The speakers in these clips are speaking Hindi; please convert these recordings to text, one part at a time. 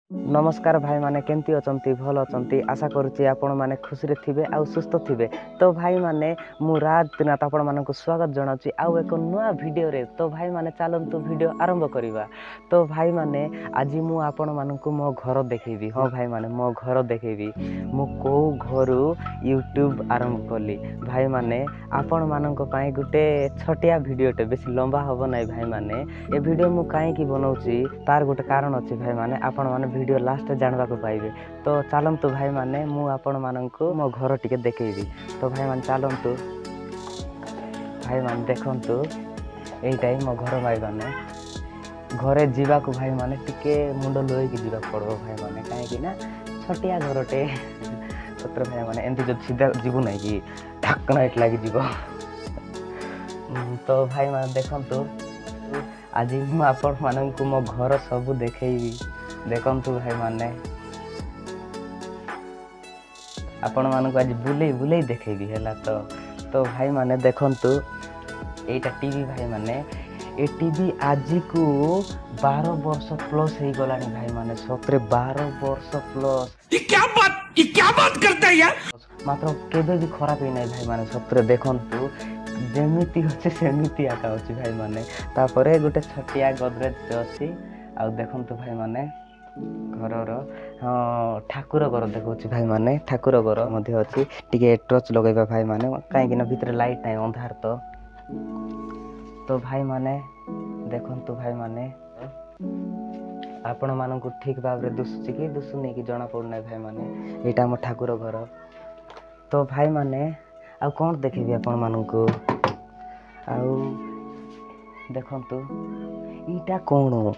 नमस्कार भाई माने केमती अचंती भल अचंती आशा करुच्ची आपण माने खुशी थे आ सुस्थ थे। तो भाई माने मु राज त्रिनाथ आपण मानक स्वागत जनाऊँगी आउ एक नुआ वीडियो रे। तो भाई माने चलतु वीडियो आरंभ करवा। तो भाई माने आज मु आपण मानक मो घर देखेबी। हाँ भाई माने मो घर देखेबी मु को घर यूट्यूब आरंभ कली। भाई माने आपण मानक पाई गुटे छटिया वीडियोटे बेसी लंबा हम ना। भाई माने ए वीडियो मु कहीं बनाऊँगी तार गोटे कारण अच्छी। भाई माने आपण माने वीडियो लास्ट जानवा को पाइबे। तो चलतु भाई माने मु आपण मानक मो घर टिके देखेबी। तो भाई माने चलतु भाई माने देखंतु एइटा मो घर। भाई माने घरे जीवा को भाई माने टिके मुंड लोई की जीवा पड़ो। भाई माने कहीं ना छटिया घरटे सत्र भाई माने एंती जो सीधा जीवु नहीं कि ढक्कन एट लगी जीव। तो भाई माने देखंतु आज मु आपण मानक मो घर सब देखेबी। देखंतु भाई माने आपण मानक आज बुले बुले देखेबी हैला। तो भाई माने देखंतु एटा टीवी। भाई माने ए टीवी आज को 12 वर्ष प्लस हो गलानी। भाई माने सतरे 12 वर्ष प्लस। ये क्या बात करता है यार। मात्र केबे भी खराब ही नहीं। भाई माने सतरे देखंतु जेमिति होचे सेमिति आका होची। भाई माने तापरे गुटे छटिया गोदरेज अछि। आ देखंतु भाई माने घर हाँ ठाकुर घर देखा। भाई माने ठाकुर घर अच्छी टिके टर्च लगेगा। भाई माने कहीं भितर लाइट नहीं अंधार। तो भाई माने देखंतु भाई माने आपण मानक ठीक भाव में दुसुची कि दुसुनी कि जना पड़ना। भाई माने यहाँ आम ठाकुर घर। तो भाई माने आ कौन देखेबी आपण मानक आउ देखंतु इटा कौन।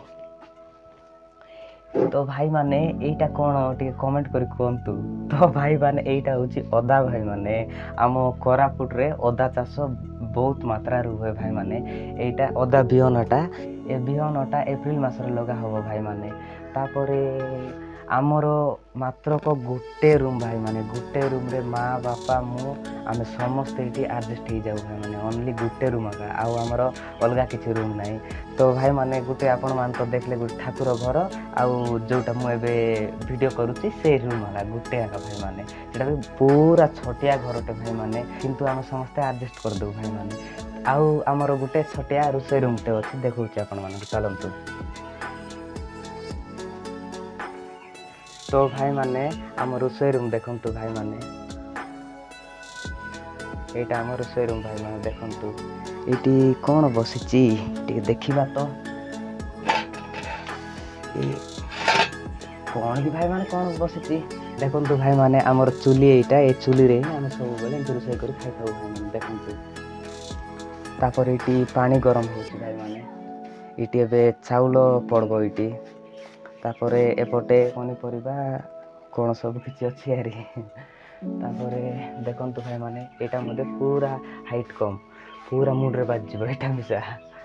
तो भाई माने एटा कौन टे कमेंट करी कहतु। तो भाई माने एटा होची अदा। भाई माने आम कोरापुट रे अदा चाष बहुत मात्रा हुए। भाई माने एटा अदा बिहनटा ए बिहनटा एप्रिल मास रे लगा हबो। भाई माने तापरे आमर मात्र को गोटे रूम। भाई माने गोटे रूम रे माँ बापा मु आमे समस्त ये एडजस्ट हो जाऊ। भाई माने ओनली गोटे रूम आका आउ आमर अलगा किसी रूम नहीं। तो भाई माने गोटे आपण मान तो देखले गोटे ठाकुर घर आउ जोटा मु एबे वीडियो करूची से रूम आका गोटे आका। भाई माने सेटा भी पूरा छोटिया घरटे। भाई माने किंतु आम समस्ते एडजस्ट कर दो। भाई माने आउ आमर गोटे छोटिया रोषे रूमटे अच्छी देखौची आपण मान चलंतु। तो भाई माने आम रोषे रूम देखंतु। भाई माने एटा आम रोषे रूम। भाई माने देखंतु एटी कौन बसिची टिके देखिबा। तो कौन भी भाई माने कौन बसिची देखंतु। भाई माने आमर चुली एटा ए चुली रे हम सब बेले रोषे करी खाइ खाउ। भाई माने देखंतु तापर एटी पानी गरम होची। भाई माने एटी एबे चाउल पड़बो। एटी तापरे एपटे पनीपरिबा कौन सब किछि अछि यारी। तापरे देखंतु भाई माने एटा मधे पूरा हाइट कम पूरा मुंडरे बाजिबो एटा मिसा।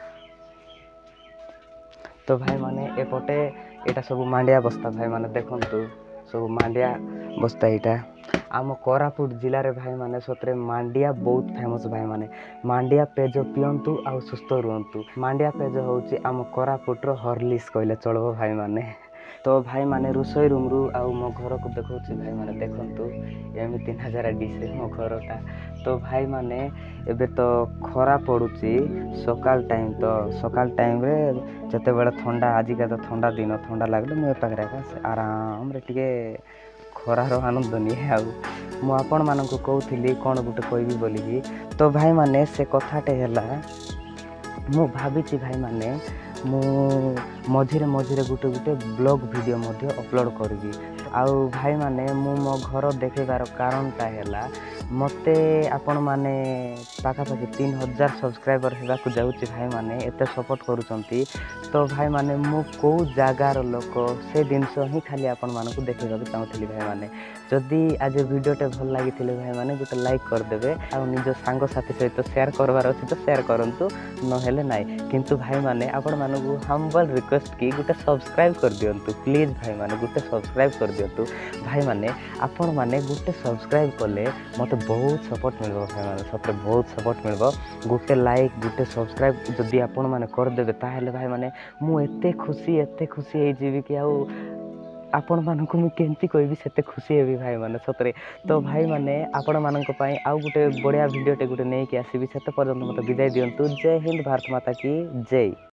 तो भाई माने एपटे एटा सब मांडिया बस्ता। भाई माने देखंतु सब मांडिया बस्ता एटा आम कोरापुट जिले रे। भाई माने सतरे मांडिया बहुत फेमस। भाई माने मांडिया पेज पियंतु आ सुस्थ रुहंतु। मांडिया पेज होची आम कोरापुट रो हॉर्लिक्स कहले चलबो। भाई माने तो भाई माने रोषे रूम रु आ मो घर को देखौची। भाई माने देखंतु एमिति नजारा डिस मो घरटा। तो भाई माने एबे तो खरा पड़ुची सकाल टाइम। तो सकाल टाइम रे जते बड़ा ठंडा आजिका तो ठंडा दिन ठंडा लागले मो पाखरे आराम रे टिके खरार आनंद निए। आउ मु आपण मानक कहूली कौन गोटे कहबी बोली। तो भाई माने से कथाटे हैला मु भाभी। भाई माने मु मझिरे मझिरे गोटे गोटे ब्लॉग वीडियो मध्य अपलोड करी। आउ भाई माने मु मो घर देखेबार कारणटा हैला मते आपण माने पाखापाखि 3000 सब्सक्राइबर हेबाकु जाउची। भाई माने एते सपोर्ट करूचंती। तो भाई माने मु को जगार लोक से जिनस ही खाली आपण मानकु देखेबा चाहूली। भाई माने जदि आज वीडियोटे भल लगी भाई माने गोटे लाइक करदेवे आ निज सांग साथी सहित शेयर करवार अच्छी तो शेयर करंतु नहेले नाई। किंतु भाई माने आपण मानकु हम्बल रिक्वेस्ट की गोटे सब्सक्राइब कर दियंतु प्लीज। भाई माने गोटे सब्सक्राइब कर दियंतु। भाई माने आपण माने गोटे सब्सक्राइब कले मते बहुत सपोर्ट मिलबो। भाई माने सतरे बहुत सपोर्ट मिलबो। गोटे लाइक गोटे सब्सक्राइब जदि आपण माने कर देबे ताहेले भाई माने मु एते खुशी हे जीवी कि ଆପଣମାନଙ୍କୁ ମୁଁ କେମିତି କହିବି ସେତେ ଖୁସି ହେବି ଭାଇମାନେ ସତରେ। ତ ଭାଇମାନେ ଆପଣମାନଙ୍କ ପାଇଁ ଆଉ ଗୋଟେ ବଢ଼ିଆ ଭିଡ଼ିଓଟେ ଗୋଟେ ନେଇକି ଆସିବି। ସେତେ ପର୍ଯ୍ୟନ୍ତ ମୋତେ ବିଦାୟ ଦିଅନ୍ତୁ। ଜୟ ହିନ୍ଦ, ଭାରତ ମାତା କି ଜୟ।